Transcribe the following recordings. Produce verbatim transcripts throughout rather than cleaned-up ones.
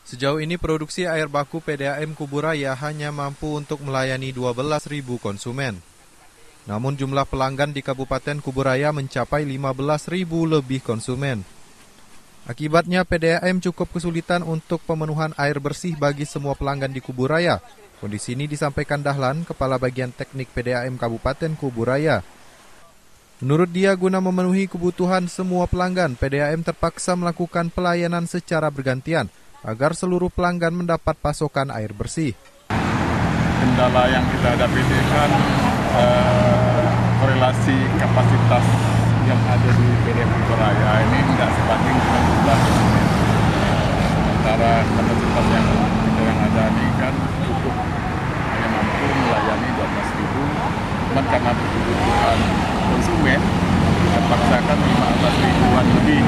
Sejauh ini produksi air baku P D A M Kuburaya hanya mampu untuk melayani dua belas ribu konsumen. Namun jumlah pelanggan di Kabupaten Kuburaya mencapai lima belas ribu lebih konsumen. Akibatnya P D A M cukup kesulitan untuk pemenuhan air bersih bagi semua pelanggan di Kuburaya. Kondisi ini disampaikan Dahlan, Kepala Bagian Teknik P D A M Kabupaten Kuburaya. Menurut dia, guna memenuhi kebutuhan semua pelanggan, P D A M terpaksa melakukan pelayanan secara bergantian agar seluruh pelanggan mendapat pasokan air bersih. Kendala yang kita hadapi ini kan eh, korelasi kapasitas yang ada di P D A M Kuburaya ini tidak sebanding dengan jumlah konsumen. Sementara kapasitas yang kita yang ada ini kan cukup hanya mampu melayani dua belas ribu, cuman karena kebutuhan konsumen terpaksakan lima belas ribuan lebih.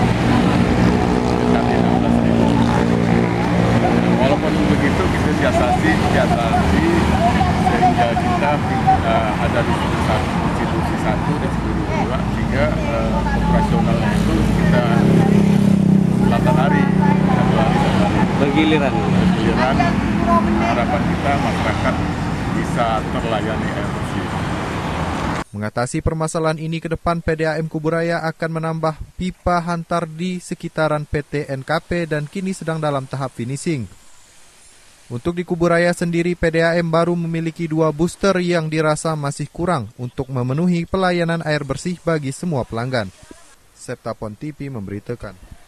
Walaupun begitu kita siasati, siasati sehingga kita uh, ada di institusi satu dan seluruh dua, sehingga uh, operasionalnya itu kita delapan hari, satu hari satu hari. Bergiliran. Bergiliran. Harapan kita masyarakat bisa terlayani air bersih. Mengatasi permasalahan ini ke depan, P D A M Kuburaya akan menambah pipa hantar di sekitaran P T N K P dan kini sedang dalam tahap finishing. Untuk di Kuburaya sendiri, P D A M baru memiliki dua booster yang dirasa masih kurang untuk memenuhi pelayanan air bersih bagi semua pelanggan. Septapon T V memberitakan.